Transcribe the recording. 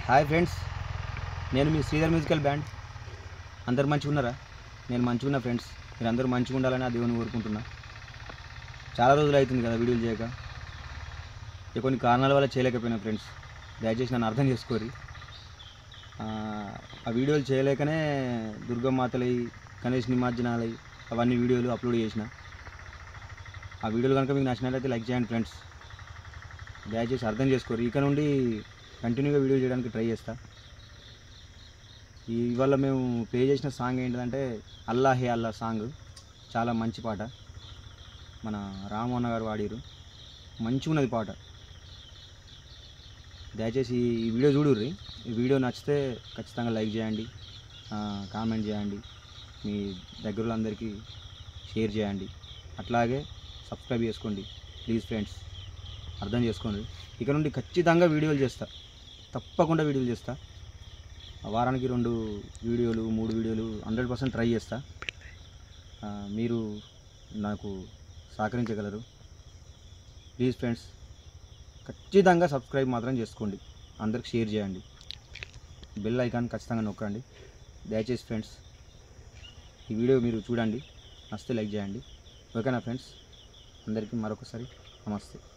Hi friends, నేను మీ Sridhar musical band. అందరు మంచిగా ఉన్నారా? నేను మంచిగా ఉన్నా ఫ్రెండ్స్. మీరు అందరూ మంచిగా ఉండాలని ఆ దేవుని కోరుకుంటున్నా. చాలా రోజులు అవుతుంది కదా వీడియోలు చేయక. కొన్ని కారణాల వల్ల చేయలేకపోయినా ఫ్రెండ్స్, దయచేసి నన్ను అర్థం చేసుకోరి. ఆ వీడియోలు చేయలేకనే దుర్గమాతలై, గణేష్ నిమజ్జనాలై అవన్నీ వీడియోలు అప్లోడ్ చేసిన. ఆ వీడియోలు కనుక మీకు నచ్చినట్లయితే లైక్ చేయండి ఫ్రెండ్స్. దయచేసి అర్థం చేసుకోరు. ఇక నుండి కంటిన్యూగా వీడియో చేయడానికి ట్రై చేస్తా. ఇవాళ మేము ప్లే చేసిన సాంగ్ ఏంటంటే అల్లాహే అల్లా సాంగ్. చాలా మంచి పాట, మన రాము అన్న గారు వాడిరు. మంచిగా ఉన్నది పాట. దయచేసి ఈ వీడియో చూడుర్రి. ఈ వీడియో నచ్చితే ఖచ్చితంగా లైక్ చేయండి, కామెంట్ చేయండి, మీ దగ్గరలో అందరికీ షేర్ చేయండి. అట్లాగే సబ్స్క్రైబ్ చేసుకోండి ప్లీజ్ ఫ్రెండ్స్. అర్థం చేసుకోండి. ఇక నుండి ఖచ్చితంగా వీడియోలు చేస్తా, తప్పకుండా వీడియోలు చేస్తా. వారానికి 2 వీడియోలు 3 వీడియోలు 100% ట్రై చేస్తా. మీరు నాకు సహకరించగలరు ప్లీజ్ ఫ్రెండ్స్. ఖచ్చితంగా సబ్స్క్రైబ్ మాత్రం చేసుకోండి, అందరికి షేర్ చేయండి, బెల్ ఐకాన్ ఖచ్చితంగా నొక్కండి దయచేసి ఫ్రెండ్స్. ఈ వీడియో మీరు చూడండి, నచ్చితే లైక్ చేయండి. ఓకేనా ఫ్రెండ్స్? అందరికీ మరొకసారి నమస్తే.